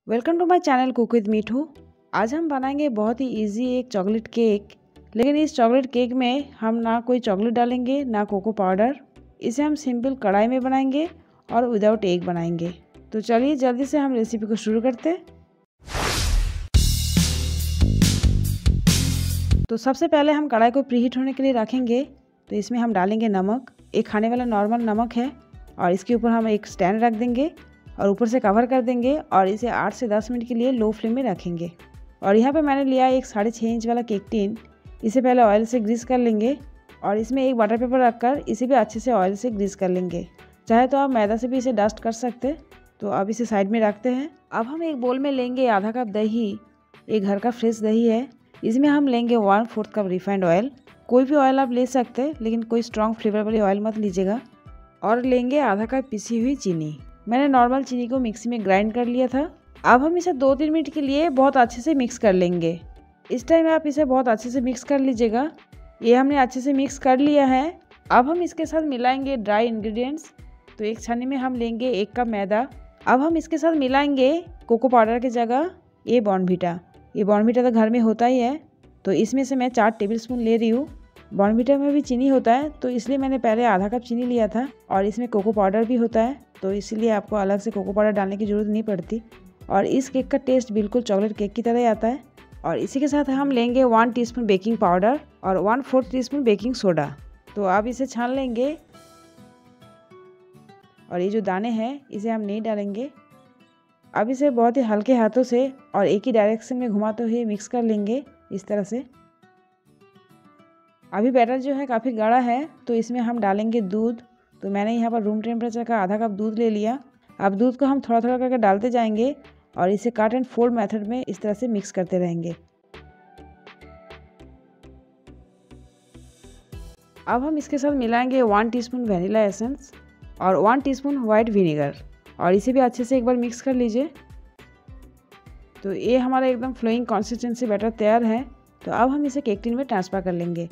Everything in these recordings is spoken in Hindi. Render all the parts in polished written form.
Welcome to my channel cook with Mithu. आज हम बनाएंगे बहुत ही इजी एक चॉकलेट केक। लेकिन इस चॉकलेट केक में हम ना कोई चॉकलेट डालेंगे ना कोको पाउडर। इसे हम सिंपल कढ़ाई में बनाएंगे और विदाउट एग बनाएंगे। तो चलिए जल्दी से हम रेसिपी को शुरू करते हैं। तो सबसे पहले हम कढ़ाई को प्रीहीट होने के लिए रखेंगे। तो इसमें हम डालेंगे नमक, एक खाने वाला नॉर्मल नमक है, और इसके ऊपर हम एक स्टैंड रख देंगे और ऊपर से कवर कर देंगे और इसे 8 से 10 मिनट के लिए लो फ्लेम में रखेंगे। और यहाँ पे मैंने लिया एक 6.5 इंच वाला केक टिन। इसे पहले ऑयल से ग्रीस कर लेंगे और इसमें एक बटर पेपर रखकर इसे भी अच्छे से ऑयल से ग्रीस कर लेंगे। चाहे तो आप मैदा से भी इसे डस्ट कर सकते। तो अब इसे साइड में रखते हैं। अब हम एक बोल में लेंगे आधा कप दही। एक घर का फ्रेश दही है। इसमें हम लेंगे 1/4 कप रिफाइंड ऑयल। कोई भी ऑयल आप ले सकते हैं, लेकिन कोई स्ट्रॉन्ग फ्लेवर वाली ऑयल मत लीजिएगा। और लेंगे आधा कप पिसी हुई चीनी। मैंने नॉर्मल चीनी को मिक्सी में ग्राइंड कर लिया था। अब हम इसे 2-3 मिनट के लिए बहुत अच्छे से मिक्स कर लेंगे। इस टाइम आप इसे बहुत अच्छे से मिक्स कर लीजिएगा। ये हमने अच्छे से मिक्स कर लिया है। अब हम इसके साथ मिलाएंगे ड्राई इंग्रेडिएंट्स। तो एक छन्नी में हम लेंगे 1 कप मैदा। अब हम इसके साथ मिलाएंगे कोको पाउडर की जगह ये बॉर्नवीटा। ये बॉर्नवीटा तो घर में होता ही है। तो इसमें से मैं 4 टेबलस्पून ले रही हूँ। बॉर्नवीटा में भी चीनी होता है, तो इसलिए मैंने पहले आधा कप चीनी लिया था। और इसमें कोको पाउडर भी होता है, तो इसलिए आपको अलग से कोको पाउडर डालने की ज़रूरत नहीं पड़ती। और इस केक का टेस्ट बिल्कुल चॉकलेट केक की तरह ही आता है। और इसी के साथ हम लेंगे 1 टीस्पून बेकिंग पाउडर और 1/4 टीस्पून बेकिंग सोडा। तो अब इसे छान लेंगे। और ये जो दाने हैं इसे हम नहीं डालेंगे। अब इसे बहुत ही हल्के हाथों से और एक ही डायरेक्शन में घुमाते हुए मिक्स कर लेंगे इस तरह से। अभी बैटर जो है काफ़ी गाढ़ा है, तो इसमें हम डालेंगे दूध। तो मैंने यहाँ पर रूम टेम्परेचर का आधा कप दूध ले लिया। अब दूध को हम थोड़ा थोड़ा करके डालते जाएंगे और इसे कट एंड फोल्ड मेथड में इस तरह से मिक्स करते रहेंगे। अब हम इसके साथ मिलाएंगे 1 टीस्पून वनीला एसेंस और 1 टीस्पून वाइट विनेगर। और इसे भी अच्छे से एक बार मिक्स कर लीजिए। तो ये हमारा एकदम फ्लोइंग कंसिस्टेंसी बैटर तैयार है। तो अब हम इसे केक टिन में ट्रांसफ़र कर लेंगे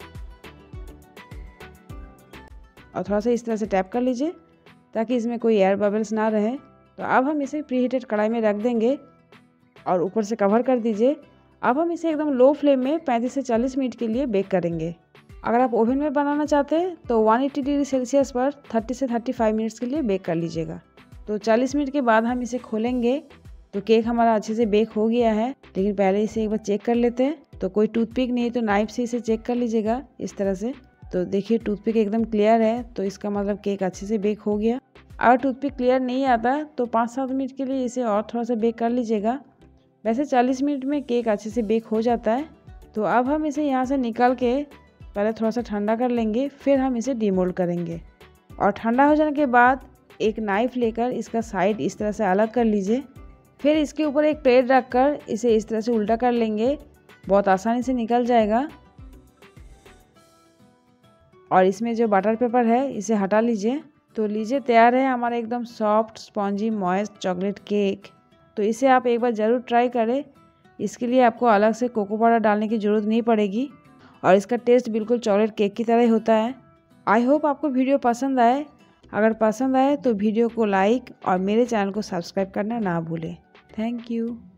और थोड़ा सा इस तरह से टैप कर लीजिए ताकि इसमें कोई एयर बबल्स ना रहे। तो अब हम इसे प्रीहीटेड कढ़ाई में रख देंगे और ऊपर से कवर कर दीजिए। अब हम इसे एकदम लो फ्लेम में 35 से 40 मिनट के लिए बेक करेंगे। अगर आप ओवन में बनाना चाहते हैं तो 180 डिग्री सेल्सियस पर 30 से 35 मिनट्स के लिए बेक कर लीजिएगा। तो 40 मिनट के बाद हम इसे खोलेंगे। तो केक हमारा अच्छे से बेक हो गया है, लेकिन पहले इसे एक बार चेक कर लेते हैं। तो कोई टूथपिक नहीं तो नाइफ से इसे चेक कर लीजिएगा इस तरह से। तो देखिए टूथपिक एकदम क्लियर है, तो इसका मतलब केक अच्छे से बेक हो गया। अगर टूथपिक क्लियर नहीं आता तो 5-7 मिनट के लिए इसे और थोड़ा सा बेक कर लीजिएगा। वैसे 40 मिनट में केक अच्छे से बेक हो जाता है। तो अब हम इसे यहाँ से निकाल के पहले थोड़ा सा ठंडा कर लेंगे, फिर हम इसे डीमोल्ड करेंगे। और ठंडा हो जाने के बाद एक नाइफ लेकर इसका साइड इस तरह से अलग कर लीजिए। फिर इसके ऊपर एक प्लेट रखकर इसे इस तरह से उल्टा कर लेंगे। बहुत आसानी से निकल जाएगा। और इसमें जो बटर पेपर है इसे हटा लीजिए। तो लीजिए तैयार है हमारा एकदम soft spongy moist chocolate cake. तो इसे आप एक बार ज़रूर ट्राई करें। इसके लिए आपको अलग से कोको पाउडर डालने की ज़रूरत नहीं पड़ेगी और इसका टेस्ट बिल्कुल चॉकलेट केक की तरह ही होता है। आई होप आपको वीडियो पसंद आए। अगर पसंद आए तो वीडियो को लाइक और मेरे चैनल को सब्सक्राइब करना ना भूलें। Thank you.